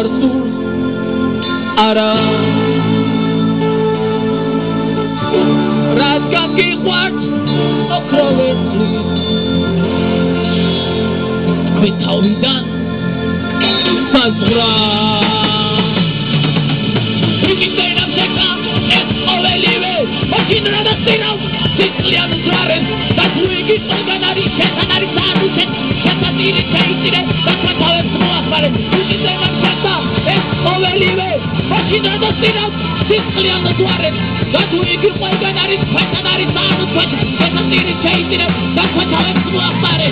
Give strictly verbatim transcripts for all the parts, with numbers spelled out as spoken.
sus aras. Razgangi chwart o crowetli Wytawidan Fazra Wygitain am sekla Es ovelive Okinra na sinam Sicilian utraren Dat wygi organari Ketanari sarusen Ketaniri teitire Dat patałem smuachvare Wygitain am sekla Es ovelive Okinra na sinam Sicilian utraren Dat wygi organari Ketanari sarusen Ketaniri teitire Dat patałem smuachvare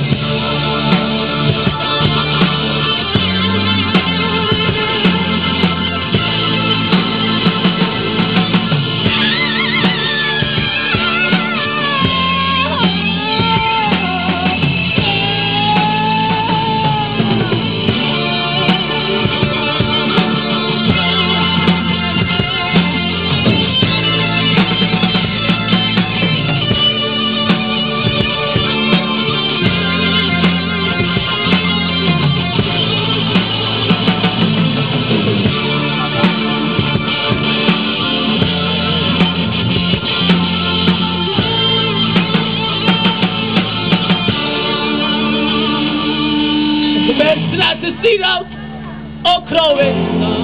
Asesinos o croweta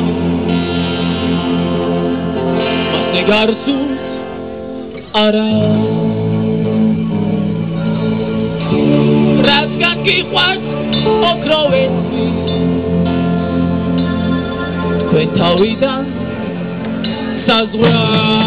Mastegar sus aras Razgangi chwart o crowetli Wytawidan Fazra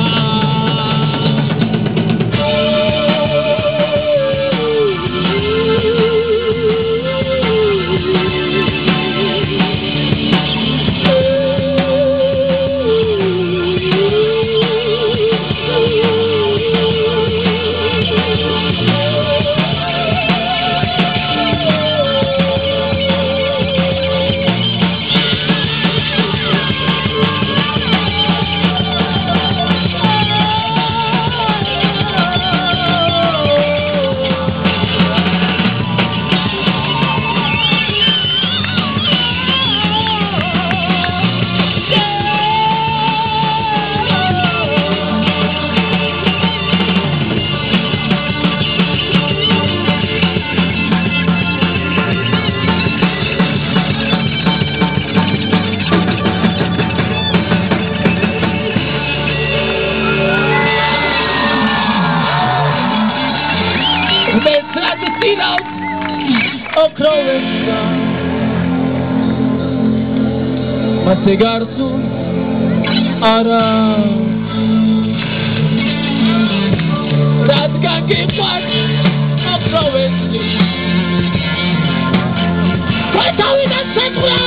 Asesinos o croweta Mastegar sus aras Razgangi chwart o crowetli Wytawidan Fazra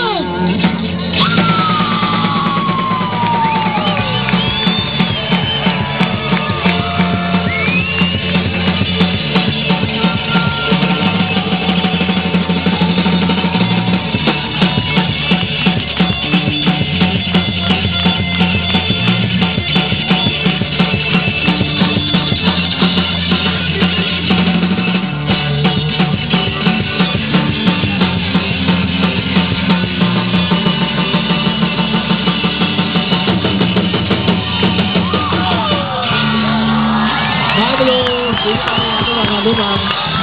Pablo, sí, Pablo, Pablo, Pablo.